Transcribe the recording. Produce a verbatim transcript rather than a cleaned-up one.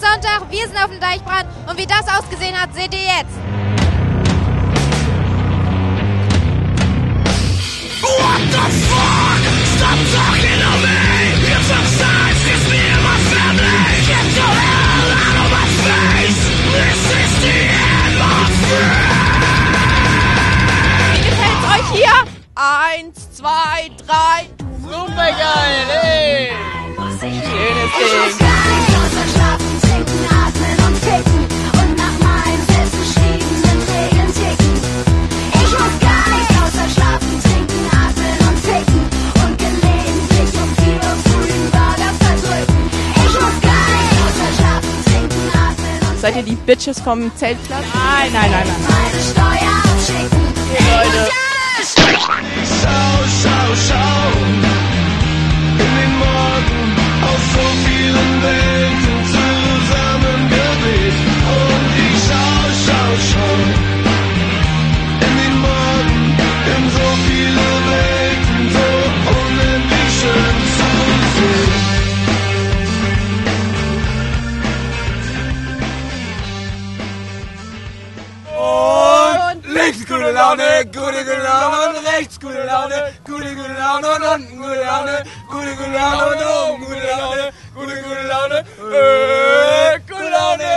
Sonntag, wir sind auf dem Deichbrand und wie das ausgesehen hat, seht ihr jetzt. What the fuck? Stop talking to me! It's upside, it's me and my family! Get the hell out of my face! This is the end of me! Wie gefällt's euch hier? Eins, zwei, drei. Super geil, ey! Schönes Ding. Schlafen, trinken, atmen und ticken und nach meinen selbstgeschriebenen Regeln ticken. Ich muss gar nicht außer schlafen, trinken, atmen und ticken und gelegentlich um vier Uhr früh den Burger verdrücken. Ich muss gar nicht außer schlafen, trinken, atmen und Seid ihr die Bitches vom Zeltplatz? Nein, nein, nein, nein. meine Steuer abschicken. Ich Leute. muss gar nicht. Schau, schau, schau in den Morgen aus so vielen Welten zusammengewebt. Und ich schau, schau, schau in den Morgen in so viele Welten, so unendlich schön zu sehen. Und Links gute Laune, gute, gute Laune und rechts gute Laune, gute, gute Laune und unten gute Laune, gute, gute Laune und oben gute Laune, gute, gute Laune, äh, gute Laune.